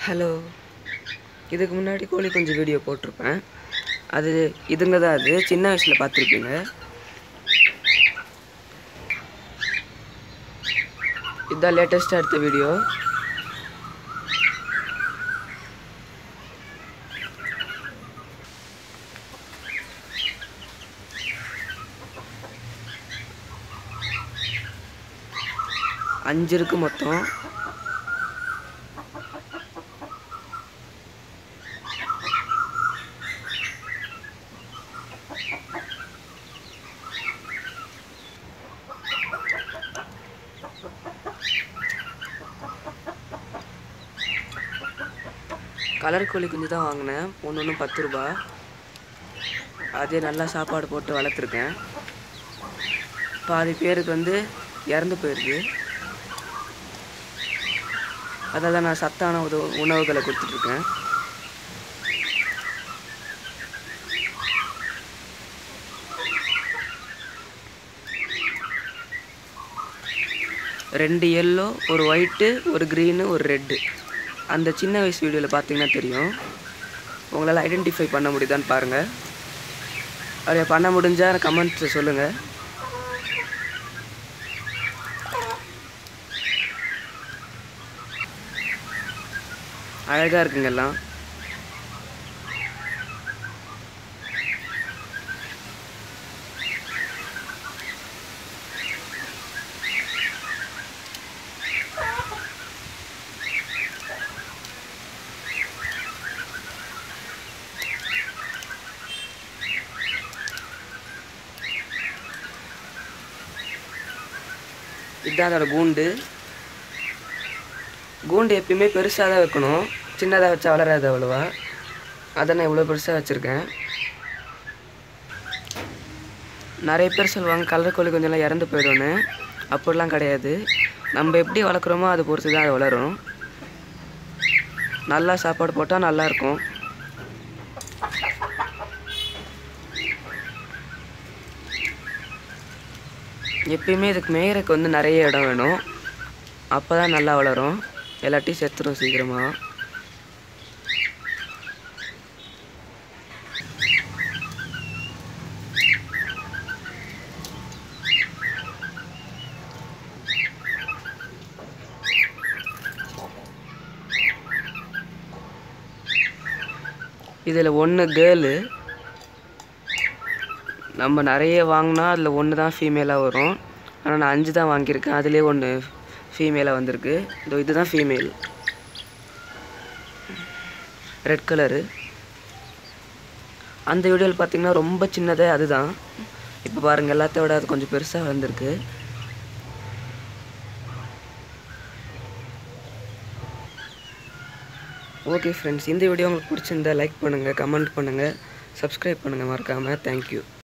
Hello. இதுக்கு முன்னாடி கோழி குஞ்சு வீடியோ போட்டிருப்பேன். அது இதுங்க தான். அது சின்ன வயசில் பார்த்துருப்பீங்க. இதுதான் லேட்டஸ்ட்டாக எடுத்த வீடியோ. அஞ்சு இருக்கு மொத்தம். கலர் கோழி குஞ்சு தான் வாங்கினேன். ஒன்று 10 ரூபா. அதே நல்லா சாப்பாடு போட்டு வளர்த்துருக்கேன். பாதி பேருக்கு இறந்து போயிருக்கு. அதெல்லாம் நான் சத்தான உணவுகளை கொடுத்துட்ருக்கேன். ரெண்டு எல்லோ, ஒரு ஒயிட்டு, ஒரு க்ரீனு, ஒரு ரெட்டு. அந்த சின்ன வயசு வீடியோவில் பார்த்தீங்கன்னா தெரியும். உங்களால் ஐடென்டிஃபை பண்ண முடியுதான்னு பாருங்கள். அதை பண்ண முடிஞ்சால் கமெண்ட்ஸில் சொல்லுங்கள். அழகாக இருக்குங்க எல்லாம். இதுதான் அதோட கூண்டு. கூண்டு எப்பயுமே பெருசாக தான் வைக்கணும். சின்னதாக வச்சா வளராது அவ்வளோவா. அதை நான் இவ்வளோ பெருசாக வச்சுருக்கேன். நிறைய பேர் சொல்லுவாங்க கலர் கோழி கொஞ்சம்லாம் இறந்து போயிடும்னு. அப்படிலாம் கிடையாது. நம்ம எப்படி வளர்க்குறோமோ அதை பொறுத்து தான் அது வளரும். நல்லா சாப்பாடு போட்டால் நல்லாயிருக்கும். எப்பயுமே இதுக்கு மேயறதுக்கு நிறைய இடம் வேணும். அப்போ தான் நல்லா வளரும். எல்லாத்தையும் செத்துரும் சீக்கிரமாக. இதில் ஒன்று கேர்ளு. நம்ம நிறைய வாங்கினா அதில் ஒன்று தான் ஃபீமேலாக வரும். ஆனால் நான் 5 தான் வாங்கியிருக்கேன். அதுலேயே ஒன்று ஃபீமேலாக வந்திருக்கு. இதுதான் ஃபீமேல். Red colour. அந்த வீடியோவில் பார்த்தீங்கன்னா ரொம்ப சின்னதே அதுதான். இப்போ பாருங்கள், எல்லாத்தையும் விட அது கொஞ்சம் பெருசாக வந்திருக்கு. ஓகே ஃப்ரெண்ட்ஸ், இந்த வீடியோ உங்களுக்கு பிடிச்சிருந்தா லைக் பண்ணுங்கள், கமெண்ட் பண்ணுங்கள், சப்ஸ்கிரைப் பண்ணுங்கள் மறக்காமல். தேங்க்யூ.